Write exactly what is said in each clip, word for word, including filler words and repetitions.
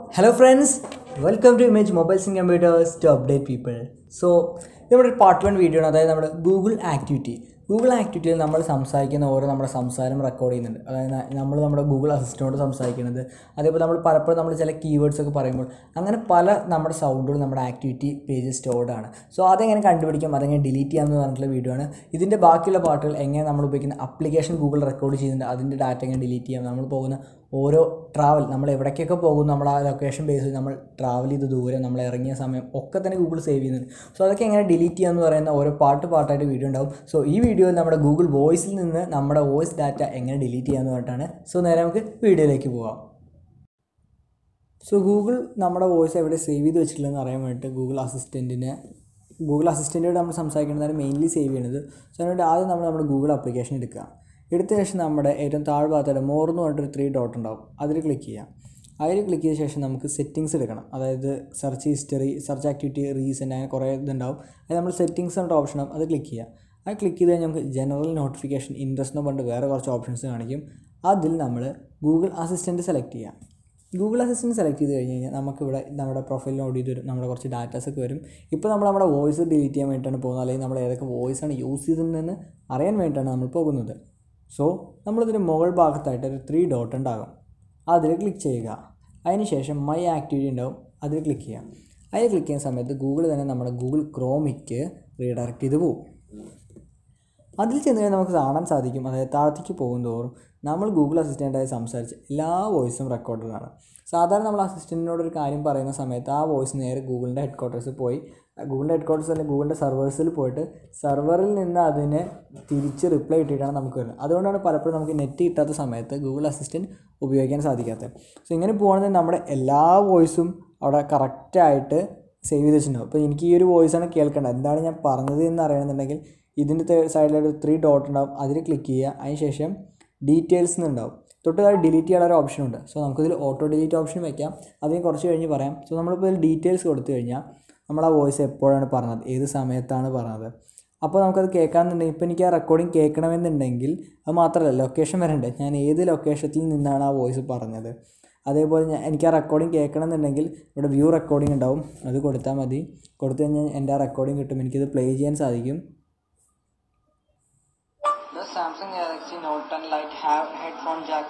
Hello friends, welcome to Image Mobiles and Computers to update people. So, നമ്മുടെ part one video ആണ്. അതായത് നമ്മുടെ Google activity Google ആക്ടിവിറ്റിയിൽ നമ്മൾ സംസാരിക്കുന്ന ഓരോ നമ്മുടെ സംസാരം റെക്കോർഡ് ചെയ്യുന്നുണ്ട്. അതായത് നമ്മൾ നമ്മുടെ ഗൂഗിൾ അസിസ്റ്റൻറ്റോട് സംസാരിക്കുന്നത്, അതേപോലെ നമ്മൾ പലപ്പോഴും നമ്മൾ ചില കീവേഡ്സ് ഒക്കെ പറയുമ്പോൾ അങ്ങനെ പല നമ്മുടെ സൗണ്ടുകൾ നമ്മുടെ ആക്ടിവിറ്റി പേജ് സ്റ്റോർഡ് ആണ്. സോ അതെങ്ങനെ കണ്ടുപിടിക്കാം, അതെങ്ങനെ ഡിലീറ്റ് ചെയ്യാമെന്ന് പറഞ്ഞിട്ടുള്ള വീഡിയോ ആണ്. ഇതിൻ്റെ ബാക്കിയുള്ള പാർട്ടുകൾ എങ്ങനെ നമ്മൾ ഉപയോഗിക്കുന്ന അപ്ലിക്കേഷൻ ഗൂഗിൾ റെക്കോർഡ് ചെയ്യുന്നുണ്ട്, അതിൻ്റെ ഡാറ്റ എങ്ങനെ ഡിലീറ്റ് ചെയ്യാം, നമ്മൾ പോകുന്ന ഓരോ ട്രാവൽ നമ്മൾ എവിടേക്കൊക്കെ പോകുന്നു, നമ്മൾ ആ ലൊക്കേഷൻ ബേസിൽ നമ്മൾ ട്രാവൽ ചെയ്ത് ദൂരം നമ്മൾ ഇറങ്ങിയ സമയം ഒക്കെ തന്നെ ഗൂഗിൾ സേവ് ചെയ്യുന്നുണ്ട്. സോ അതൊക്കെ എങ്ങനെ ഡിലീറ്റ് ചെയ്യാമെന്ന് പറയുന്ന ഓരോ പാർട്ട് പാർട്ടായിട്ട് വീഡിയോ ഉണ്ടാവും. സോ ഈ വീഡിയോയിൽ നമ്മുടെ ഗൂഗിൾ വോയിസിൽ നിന്ന് നമ്മുടെ വോയിസ് ഡാറ്റ എങ്ങനെ ഡിലീറ്റ് ചെയ്യാമെന്ന് പറഞ്ഞിട്ടാണ്. സോ നേരെ നമുക്ക് വീഡിയോയിലേക്ക് പോകാം. സോ ഗൂഗിൾ നമ്മുടെ വോയിസ് എവിടെ സേവ് ചെയ്ത് വെച്ചിട്ടുള്ളതെന്ന് അറിയാൻ വേണ്ടിയിട്ട് ഗൂഗിൾ അസിസ്റ്റൻറ്റിനെ ഗൂഗിൾ അസിസ്റ്റൻറ്റോട് നമ്മൾ സംസാരിക്കുന്നതാണ് മെയിൻലി സേവ് ചെയ്യുന്നത്. സോ അതിനുവേണ്ടി ആദ്യം നമ്മൾ നമ്മുടെ ഗൂഗിൾ ആപ്ലിക്കേഷൻ എടുക്കുക. എടുത്ത ശേഷം നമ്മുടെ ഏറ്റവും താഴ്ഭാഗത്തായിട്ട് മോർ എന്ന് പറഞ്ഞിട്ടൊരു ത്രീ ഡോട്ട് ഉണ്ടാവും, അതിൽ ക്ലിക്ക് ചെയ്യാം. അതിൽ ക്ലിക്ക് ചെയ്ത ശേഷം നമുക്ക് സെറ്റിങ്സ് എടുക്കണം. അതായത് search history, search activity, recent, അങ്ങനെ കുറേ ഇതുണ്ടാവും. അത് നമ്മൾ സെറ്റിങ്സ് എന്ന ഓപ്ഷൻ അത് ക്ലിക്ക് ചെയ്യാം. അത് ക്ലിക്ക് ചെയ്ത് കഴിഞ്ഞാൽ നമുക്ക് ജനറൽ നോട്ടിഫിക്കേഷൻ, ഇൻട്രസ്റ്റ് എന്ന് പറഞ്ഞിട്ട് വേറെ കുറച്ച് ഓപ്ഷൻസ് കാണിക്കും. അതിൽ നമ്മൾ ഗൂഗിൾ അസിസ്റ്റൻറ്റ് സെലക്ട് ചെയ്യാം. ഗൂഗിൾ അസിസ്റ്റൻറ്റ് സെലക്ട് ചെയ്ത് കഴിഞ്ഞ് കഴിഞ്ഞാൽ നമുക്കിവിടെ നമ്മുടെ പ്രൊഫൈലിൽ നോട്ട് ചെയ്ത് വരും, നമ്മുടെ കുറച്ച് ഡാറ്റാസൊക്കെ വരും. ഇപ്പോൾ നമ്മൾ നമ്മുടെ വോയിസ് ഡിലീറ്റ് ചെയ്യാൻ വേണ്ടിയിട്ടാണ് പോകുന്നത്, അല്ലെങ്കിൽ നമ്മൾ ഏതൊക്കെ വോയിസാണ് യൂസ് ചെയ്തതെന്ന് അറിയാൻ വേണ്ടിയിട്ടാണ് നമ്മൾ പോകുന്നത്. സോ നമ്മളിതിൻ്റെ മുകൾ ഭാഗത്തായിട്ട് ഒരു ത്രീ ഡോട്ട് ഉണ്ടാകും, അതിൽ ക്ലിക്ക് ചെയ്യുക. അതിനുശേഷം മൈ ആക്ടിവിറ്റി ഉണ്ടാവും, അതിൽ ക്ലിക്ക് ചെയ്യാം. അതിൽ ക്ലിക്ക് ചെയ്യുന്ന സമയത്ത് ഗൂഗിൾ തന്നെ നമ്മുടെ ഗൂഗിൾ ക്രോമിക്ക് റീഡയറക്റ്റ് ചെയ്ത് പോകും. അതിൽ ചെന്ന് കഴിഞ്ഞാൽ നമുക്ക് കാണാൻ സാധിക്കും, അതായത് താഴത്തേക്ക് പോകുന്തോറും നമ്മൾ ഗൂഗിൾ അസിസ്റ്റൻ്റായി സംസാരിച്ച എല്ലാ വോയിസും റെക്കോർഡഡാണ്. സാധാരണ നമ്മൾ അസിസ്റ്റൻറ്റിനോടൊരു കാര്യം പറയുന്ന സമയത്ത് ആ വോയിസ് നേരെ ഗൂഗിളിൻ്റെ ഹെഡ് ക്വാർട്ടേഴ്സിൽ പോയി, ഗൂഗിളിൻ്റെ ഹെഡ് ക്വാർട്ടേഴ്സ് അല്ലെങ്കിൽ ഗൂഗിളിൻ്റെ സെർവേഴ്സിൽ പോയിട്ട് സെർവറിൽ നിന്ന് അതിനെ തിരിച്ച് റിപ്ലൈ കിട്ടിയിട്ടാണ് നമുക്ക് വരുന്നത്. അതുകൊണ്ടാണ് പലപ്പോഴും നമുക്ക് നെറ്റ് കിട്ടാത്ത സമയത്ത് ഗൂഗിൾ അസിസ്റ്റൻറ്റ് ഉപയോഗിക്കാൻ സാധിക്കാത്തത്. സോ ഇങ്ങനെ പോകുകയാണെങ്കിൽ നമ്മുടെ എല്ലാ വോയിസും അവിടെ കറക്റ്റായിട്ട് സേവ് ചെയ്ത് വെച്ചിട്ടുണ്ടാവും. അപ്പോൾ എനിക്ക് ഈ ഒരു വോയിസാണ് കേൾക്കേണ്ടത്, എന്താണ് ഞാൻ പറഞ്ഞത് എന്ന് അറിയണമെന്നുണ്ടെങ്കിൽ ഇതിൻ്റെ സൈഡിലൊരു ത്രീ ഡോട്ട് ഉണ്ടാവും, അതിൽ ക്ലിക്ക് ചെയ്യുക. അതിനുശേഷം ഡീറ്റെയിൽസ് എന്നുണ്ടാവും, തൊട്ട് താഴെ ഡിലീറ്റ് ചെയ്യാനുള്ള ഒരു ഓപ്ഷൻ ഉണ്ട്. സോ നമുക്കിതിൽ ഓട്ടോ ഡിലീറ്റ് ഓപ്ഷൻ വയ്ക്കാം, അതിന് കുറച്ച് കഴിഞ്ഞ് പറയാം. സോ നമ്മളിപ്പോൾ ഇതിൽ ഡീറ്റെയിൽസ് കൊടുത്തു കഴിഞ്ഞാൽ നമ്മൾ ആ വോയിസ് എപ്പോഴാണ് പറഞ്ഞത്, ഏത് സമയത്താണ് പറഞ്ഞത്, അപ്പോൾ നമുക്കത് കേൾക്കാമെന്നുണ്ടെങ്കിൽ, ഇപ്പോൾ എനിക്ക് ആ റെക്കോർഡിങ് കേൾക്കണമെന്നുണ്ടെങ്കിൽ അത് മാത്രമല്ല ലൊക്കേഷൻ വരണ്ടേ, ഞാൻ ഏത് ലൊക്കേഷനിൽ നിന്നാണ് ആ വോയിസ് പറഞ്ഞത്. അതേപോലെ ഞാൻ എനിക്ക് ആ റെക്കോർഡിങ് കേൾക്കണമെന്നുണ്ടെങ്കിൽ ഇവിടെ വ്യൂ റെക്കോർഡിംഗ് ഉണ്ടാവും, അത് കൊടുത്താൽ മതി. കൊടുത്തു കഴിഞ്ഞാൽ എൻ്റെ ആ റെക്കോർഡിംഗ് കിട്ടും, എനിക്കിത് പ്ലേ ചെയ്യാൻ സാധിക്കും. Samsung Galaxy Note ten Lite have headphone jack.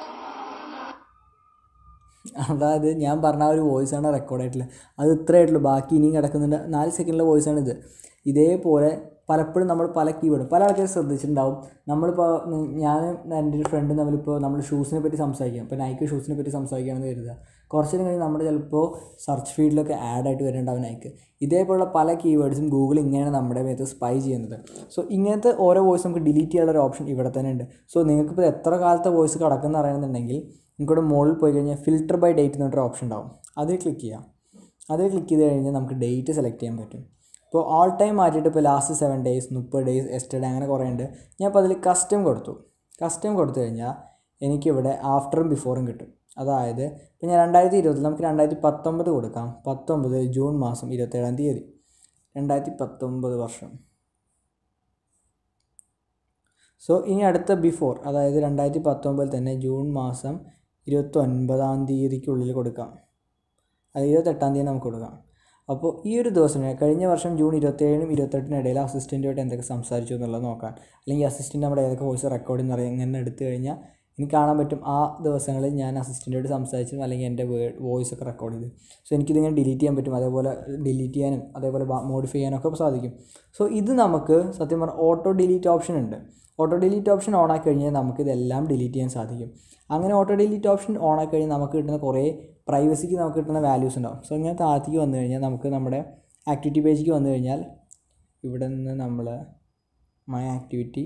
അതായത് ഞാൻ പറഞ്ഞ ആ ഒരു വോയിസാണ് റെക്കോർഡ് ആയിട്ടുള്ളത്, അത് ഇത്രയേ ആയിട്ടുള്ളൂ. ബാക്കി ഇനിയും കിടക്കുന്നുണ്ട്, നാല് സെക്കൻഡിലെ വോയിസാണിത്. ഇതേപോലെ പലപ്പോഴും നമ്മൾ പല കീവേഡും പല ആൾക്കാരും ശ്രദ്ധിച്ചിട്ടുണ്ടാവും. നമ്മളിപ്പോൾ ഞാൻ എൻ്റെ ഒരു ഫ്രണ്ടും തമ്മിലിപ്പോൾ നമ്മൾ ഷൂസിനെ പറ്റി സംസാരിക്കാം, ഇപ്പോൾ നൈക്ക് ഷൂസിനെ പറ്റി സംസാരിക്കുകയാണെന്ന് കരുതുക. കുറച്ച് നേരം കഴിഞ്ഞ് നമ്മുടെ ചിലപ്പോൾ സെർച്ച് ഫീൽഡിലൊക്കെ ആഡായിട്ട് വരുന്നുണ്ടാവും നൈക്ക്. ഇതേപോലുള്ള പല കീവേഡ്സും ഗൂഗിൾ ഇങ്ങനെയാണ് നമ്മുടെ മേത്ത് സ്പൈ ചെയ്യുന്നത്. സോ ഇങ്ങനത്തെ ഓരോ വോയിസ് നമുക്ക് ഡിലീറ്റ് ചെയ്യാനുള്ള ഒരു ഓപ്ഷൻ ഇവിടെ തന്നെ ഉണ്ട്. സോ നിങ്ങൾക്കിപ്പോൾ എത്ര കാലത്തെ വോയിസ് കിടക്കുന്ന അറിയണമെന്നുണ്ടെങ്കിൽ നിങ്ങൾക്കിവിടെ മുകളിൽ പോയി കഴിഞ്ഞാൽ ഫിൽറ്റർ ബൈ ഡേറ്റ് എന്നൊരു ഓപ്ഷൻ ഉണ്ടാവും, അതിൽ ക്ലിക്ക് ചെയ്യാം. അതിൽ ക്ലിക്ക് ചെയ്ത് കഴിഞ്ഞാൽ നമുക്ക് ഡേറ്റ് സെലക്ട് ചെയ്യാൻ പറ്റും. ഇപ്പോൾ ഓൾ ടൈം മാറ്റിയിട്ട് ഇപ്പോൾ ലാസ്റ്റ് സെവൻ ഡേയ്സ്, മുപ്പത് ഡേയ്സ്, എസ്റ്റർഡേ, അങ്ങനെ കുറേ ഉണ്ട്. ഞാൻ ഇപ്പോൾ അതിൽ കസ്റ്റം കൊടുത്തു. കസ്റ്റം കൊടുത്തു കഴിഞ്ഞാൽ എനിക്കിവിടെ ആഫ്റ്ററും ബിഫോറും കിട്ടും. അതായത് ഇപ്പോൾ ഞാൻ രണ്ടായിരത്തി ഇരുപതിൽ നമുക്ക് രണ്ടായിരത്തി പത്തൊമ്പത് കൊടുക്കാം. പത്തൊമ്പത് ജൂൺ മാസം ഇരുപത്തേഴാം തീയതി രണ്ടായിരത്തി പത്തൊമ്പത് വർഷം. സോ ഇനി അടുത്ത ബിഫോർ, അതായത് രണ്ടായിരത്തി പത്തൊമ്പതിൽ തന്നെ ജൂൺ മാസം ഇരുപത്തൊൻപതാം തീയതിക്കുള്ളിൽ കൊടുക്കാം, അത് ഇരുപത്തെട്ടാം തീയതി നമുക്ക് കൊടുക്കാം. അപ്പോൾ ഈ ഒരു ദിവസം കഴിഞ്ഞ വർഷം ജൂൺ ഇരുപത്തേഴിനും ഇരുപത്തെട്ടിനും ഇടയിൽ അസിസ്റ്റൻറ്റുമായിട്ട് എന്തൊക്കെ സംസാരിച്ചു എന്നുള്ളത് നോക്കാൻ, അല്ലെങ്കിൽ അസിസ്റ്റൻറ്റ് നമ്മുടെ ഏതൊക്കെ വോയിസ് റെക്കോർഡ് എന്ന് അറിയാം, ഇങ്ങനെ എടുത്തു കഴിഞ്ഞാൽ എനിക്ക് കാണാൻ പറ്റും ആ ദിവസങ്ങളിൽ ഞാൻ അസിസ്റ്റൻറ്റുമായിട്ട് സംസാരിച്ചും അല്ലെങ്കിൽ എൻ്റെ വേർഡ് വോയിസ് ഒക്കെ റെക്കോർഡ് ചെയ്തു. സോ എനിക്കിതിങ്ങനെ ഡിലീറ്റ് ചെയ്യാൻ പറ്റും, അതേപോലെ ഡിലീറ്റ് ചെയ്യാനും അതേപോലെ മോഡിഫൈ ചെയ്യാനൊക്കെ സാധിക്കും. സോ ഇത് നമുക്ക് സത്യം പറഞ്ഞാൽ ഓട്ടോ ഡിലീറ്റ് ഓപ്ഷൻ ഉണ്ട്. ഓട്ടോ ഡിലീറ്റ് ഓപ്ഷൻ ഓൺ ആക്കി കഴിഞ്ഞാൽ നമുക്കിതെല്ലാം ഡിലീറ്റ് ചെയ്യാൻ സാധിക്കും. അങ്ങനെ ഓട്ടോ ഡിലീറ്റ് ഓപ്ഷൻ ഓൺ ആക്കി കഴിഞ്ഞാൽ നമുക്ക് കിട്ടുന്ന കുറേ പ്രൈവസിക്ക് നമുക്ക് കിട്ടുന്ന വാല്യൂസ് ഉണ്ടാവും. സോ ഇങ്ങനെ താഴത്തേക്ക് വന്നു കഴിഞ്ഞാൽ നമുക്ക് നമ്മുടെ ആക്ടിവിറ്റി പേജിലേക്ക് വന്നു കഴിഞ്ഞാൽ ഇവിടെ നിന്ന് നമ്മൾ മൈ ആക്ടിവിറ്റി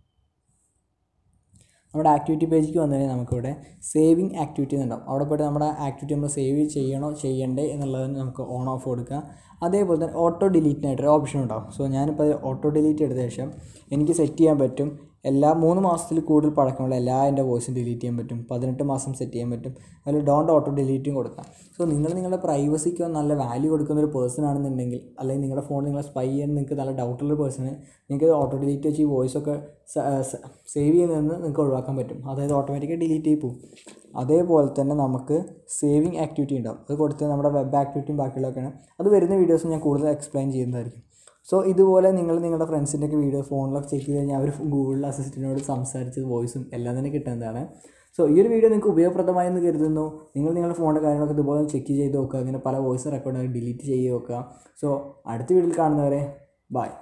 നമ്മുടെ ആക്ടിവിറ്റി പേജിലേക്ക് വന്നു കഴിഞ്ഞാൽ നമുക്കിവിടെ സേവിങ് ആക്ടിവിറ്റി എന്നുണ്ടാവും. അവിടെ പോയിട്ട് നമ്മുടെ ആക്ടിവിറ്റി നമ്മൾ സേവ് ചെയ്യണോ ചെയ്യണ്ടേ എന്നുള്ളതിന് നമുക്ക് ഓൺ ഓഫ് കൊടുക്കുക. അതേപോലെ തന്നെ ഓട്ടോ ഡിലീറ്റിനായിട്ടൊരു ഓപ്ഷൻ ഉണ്ടാവും. സോ ഞാനിപ്പോൾ ഓട്ടോ ഡിലീറ്റ് എടുത്ത ശേഷം എനിക്ക് സെറ്റ് ചെയ്യാൻ പറ്റും എല്ലാ മൂന്ന് മാസത്തിൽ കൂടുതൽ പഴക്കമുള്ള എല്ലാ എൻ്റെ വോയിസും ഡിലീറ്റ് ചെയ്യാൻ പറ്റും. പതിനെട്ട് മാസം സെറ്റ് ചെയ്യാൻ പറ്റും. അതിൽ ഡോണ്ട് ഓട്ടോ ഡിലീറ്റും കൊടുക്കാം. സോ നിങ്ങൾ നിങ്ങളുടെ പ്രൈവസിക്ക് നല്ല വാല്യൂ കൊടുക്കുന്ന ഒരു പേഴ്സൺ ആണെന്നുണ്ടെങ്കിൽ, അല്ലെങ്കിൽ നിങ്ങളുടെ ഫോണിൽ നിങ്ങളെ സ്പൈ ചെയ്യാൻ നിങ്ങൾക്ക് നല്ല ഡൗട്ടുള്ള പേഴ്സണ് നിങ്ങൾക്ക് ഓട്ടോ ഡിലീറ്റ് വെച്ച് ഈ വോയിസൊക്കെ സേവ് ചെയ്യുന്നതെന്ന് നിങ്ങൾക്ക് ഒഴിവാക്കാൻ പറ്റും. അതായത് ഓട്ടോമാറ്റിക്കായി ഡിലീറ്റ് ചെയ്ത് പോകും. അതേപോലെ തന്നെ നമുക്ക് സേവിങ് ആക്ടിവിറ്റി ഉണ്ടാവും. അത് കൊടുത്ത് നമ്മുടെ വെബ് ആക്ടിവിറ്റിയും ബാക്കിയുള്ളതൊക്കെയാണ്. അത് വരുന്ന വീഡിയോസ് ഞാൻ കൂടുതൽ എക്സ്പ്ലെയിൻ ചെയ്യുന്നതായിരിക്കും. സോ ഇതുപോലെ നിങ്ങൾ നിങ്ങളുടെ ഫ്രണ്ട്സിൻ്റെയൊക്കെ വീഡിയോ ഫോണിലൊക്കെ ചെക്ക് ചെയ്ത് കഴിഞ്ഞാൽ അവർ ഗൂഗിൾ അസിസ്റ്റൻറ്റിനോട് സംസാരിച്ച് വോയിസും എല്ലാം തന്നെ കിട്ടുന്നതാണ്. സോ ഈ ഒരു വീഡിയോ നിങ്ങൾക്ക് ഉപയോഗപ്രദമായെന്ന് കരുതുന്നു. നിങ്ങൾ നിങ്ങളുടെ ഫോണിൻ്റെ കാര്യങ്ങളൊക്കെ ഇതുപോലെ ചെക്ക് ചെയ്ത് നോക്കുക. അങ്ങനെ പല വോയിസ് റെക്കോർഡ് ഡിലീറ്റ് ചെയ്ത് നോക്കുക. സോ അടുത്ത വീഡിയോയിൽ കാണുന്നവരെ ബൈ.